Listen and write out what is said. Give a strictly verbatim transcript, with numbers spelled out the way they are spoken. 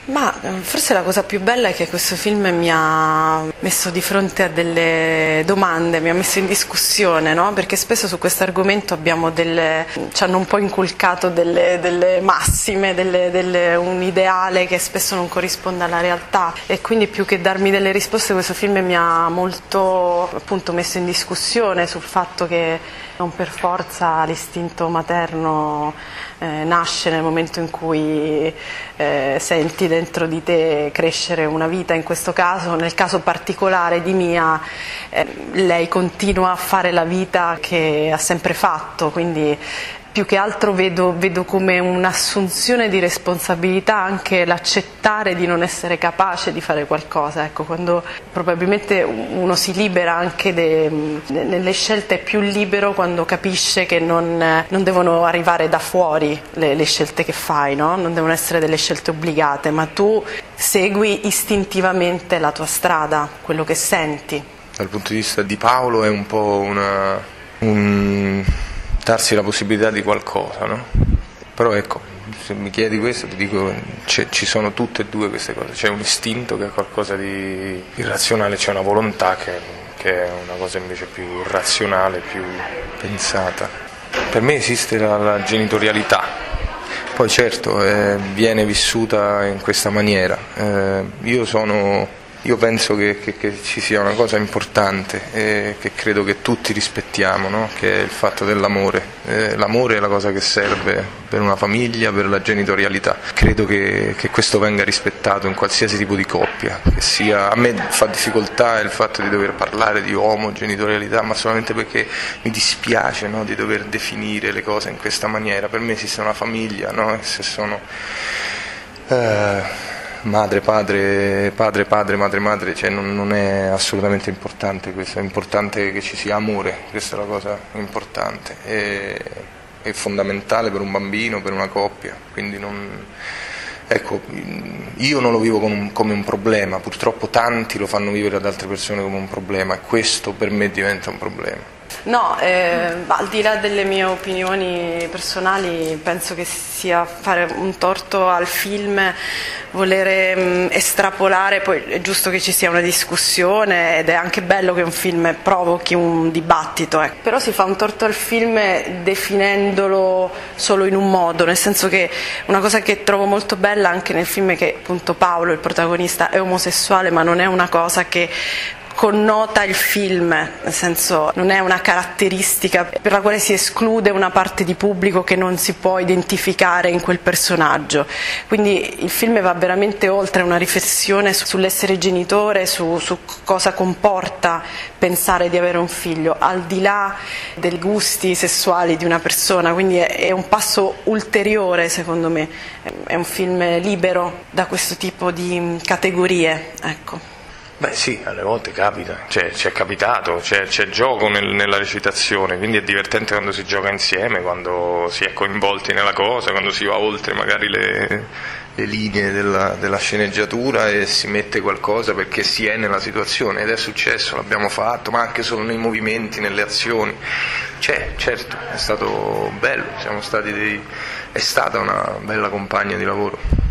Ma forse la cosa più bella è che questo film mi ha messo di fronte a delle domande, mi ha messo in discussione, no? Perché spesso su questo argomento abbiamo delle, ci hanno un po' inculcato delle, delle massime, delle, delle, un ideale che spesso non corrisponde alla realtà, e quindi più che darmi delle risposte questo film mi ha molto appunto messo in discussione sul fatto che non per forza l'istinto materno eh, nasce nel momento in cui eh, senti dentro di te crescere una vita. In questo caso, nel caso particolare di Mia, eh, lei continua a fare la vita che ha sempre fatto, quindi più che altro vedo, vedo come un'assunzione di responsabilità anche l'accettare di non essere capace di fare qualcosa. Ecco, quando probabilmente uno si libera anche de, nelle scelte, è più libero quando capisce che non, non devono arrivare da fuori le, le scelte che fai, no? Non devono essere delle scelte obbligate, ma tu segui istintivamente la tua strada, quello che senti. Dal punto di vista di Paolo è un po' una... un... darsi la possibilità di qualcosa, no? Però ecco, se mi chiedi questo ti dico, ci sono tutte e due queste cose, c'è un istinto che è qualcosa di irrazionale, c'è una volontà che, che è una cosa invece più razionale, più pensata. Per me esiste la, la genitorialità, poi certo eh, viene vissuta in questa maniera. Eh, io sono... Io penso che, che, che ci sia una cosa importante e che credo che tutti rispettiamo, no? Che è il fatto dell'amore. Eh, l'amore è la cosa che serve per una famiglia, per la genitorialità. Credo che, che questo venga rispettato in qualsiasi tipo di coppia. Che sia, a me fa difficoltà il fatto di dover parlare di omogenitorialità, ma solamente perché mi dispiace, no? Di dover definire le cose in questa maniera. Per me esiste una famiglia, no? E se sono... Eh, madre, padre, padre, padre, madre, madre, cioè non, non è assolutamente importante questo, è importante che ci sia amore, questa è la cosa importante, è, è fondamentale per un bambino, per una coppia, quindi non, ecco, io non lo vivo come un, come un problema, purtroppo tanti lo fanno vivere ad altre persone come un problema e questo per me diventa un problema. No, eh, al di là delle mie opinioni personali, penso che sia fare un torto al film volere mh, estrapolare. Poi è giusto che ci sia una discussione ed è anche bello che un film provochi un dibattito, eh. Però si fa un torto al film definendolo solo in un modo, nel senso che una cosa che trovo molto bella anche nel film è che appunto Paolo, il protagonista, è omosessuale, ma non è una cosa che connota il film, nel senso non è una caratteristica per la quale si esclude una parte di pubblico che non si può identificare in quel personaggio. Quindi il film va veramente oltre una riflessione sull'essere genitore, su, su cosa comporta pensare di avere un figlio, al di là dei gusti sessuali di una persona, quindi è, è un passo ulteriore secondo me, è un film libero da questo tipo di categorie, ecco. Beh sì, alle volte capita, cioè, ci è capitato, c'è, c'è gioco nel, nella recitazione, quindi è divertente quando si gioca insieme, quando si è coinvolti nella cosa, quando si va oltre magari le, le linee della, della sceneggiatura e si mette qualcosa perché si è nella situazione, ed è successo, l'abbiamo fatto, ma anche solo nei movimenti, nelle azioni. C'è, certo, è stato bello, siamo stati dei, è stata una bella compagna di lavoro.